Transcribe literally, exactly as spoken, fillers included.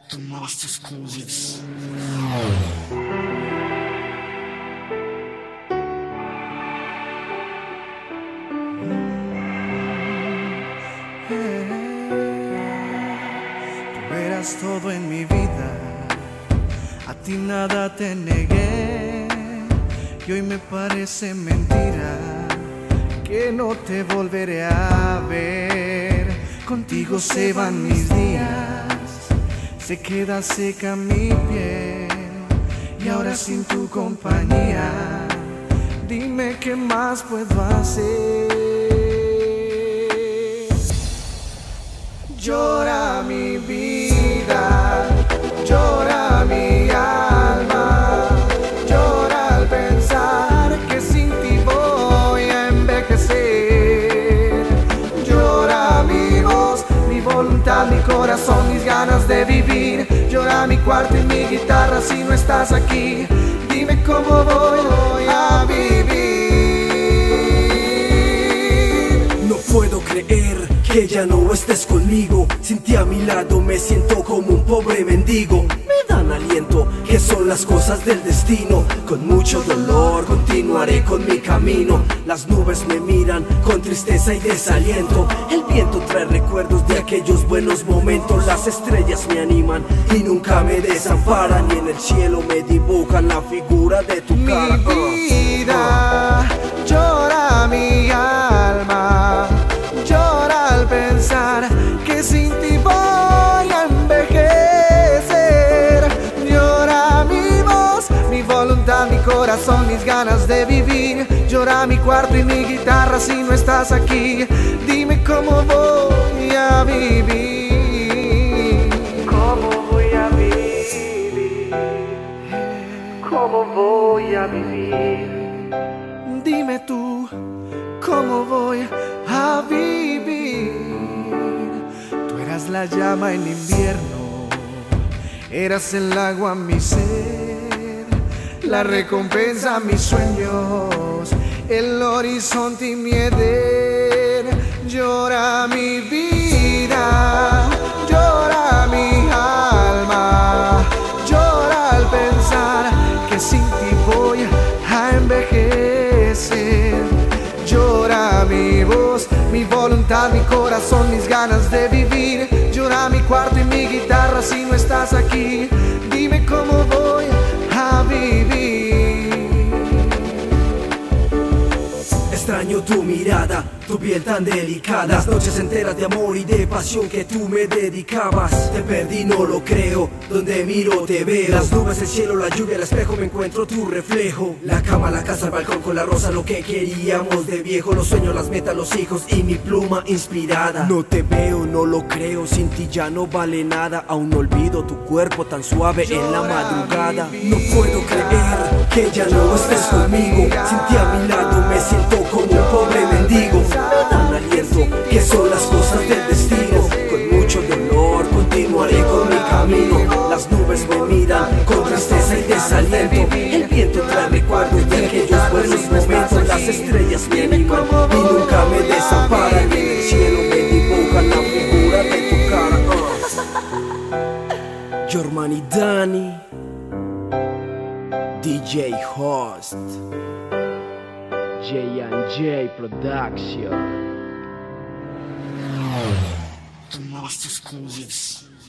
The most exclusives. Tú eras todo en mi vida, a ti nada te negué, y hoy me parece mentira que no te volveré a ver. Contigo se van mis días, se queda seca mi piel, y ahora sin tu compañía, dime qué más puedo hacer. Llora mi vida, llora mi alma, llora al pensar que sin ti voy a envejecer. Llora mi voz, mi voluntad, mi corazón, mis ganas de vivir. Llora mi cuarto y mi guitarra si no estás aquí. Dime cómo voy a vivir. No puedo creer que ya no estés conmigo. Sin ti a mi lado me siento como un pobre mendigo. Me dan aliento, que son las cosas del destino. Con mucho dolor continuaré con mi camino. Las nubes me miran con tristeza y desaliento. El viento trae recuerdos de aquellos buenos momentos. Las estrellas me animan y nunca me desamparan, y en el cielo me dibujan la figura de tu cara. Mi vida, llora mi alma, llora al pensar que sin ti voy a envejecer. Llora mi voz, mi voluntad, mi corazón, mis ganas de vivir. Llora mi cuarto y mi guitarra si no estás aquí. Dime cómo voy a vivir. ¿Cómo voy a vivir? ¿Cómo voy a vivir? Dime tú, ¿cómo voy a vivir? Tú eras la llama en invierno, eras el agua mi ser, la recompensa a mis sueños, el horizonte y mi eder. Llora mi vida, llora mi alma, llora al pensar que sin ti voy a envejecer. Llora mi voz, mi voluntad, mi corazón, mis ganas de vivir. Llora mi cuarto y mi guitarra si no estás aquí. Dime cómo voy a vivir. Extraño tu mirada, tu piel tan delicada, las noches enteras de amor y de pasión que tú me dedicabas. Te perdí, no lo creo, donde miro te veo. Las nubes, el cielo, la lluvia, el espejo, me encuentro tu reflejo. La cama, la casa, el balcón con la rosa, lo que queríamos de viejo. Los sueños, las metas, los hijos y mi pluma inspirada. No te veo, no lo creo, sin ti ya no vale nada. Aún no olvido tu cuerpo tan suave en la madrugada. No puedo creer que ya no estés conmigo. Sin ti a mi lado me siento como un pobre mendigo. Me dan aliento, que son las cosas del destino. Con mucho dolor continuaré con mi camino. Las nubes me miran con tristeza y desaliento. El viento trae recuerdos de aquellos buenos momentos. Las estrellas me animan y nunca me desamparan, y en el cielo me dibujan la figura de tu cara. uh. Jorman y Dani, D J Host, J and J Production. The most exclusives.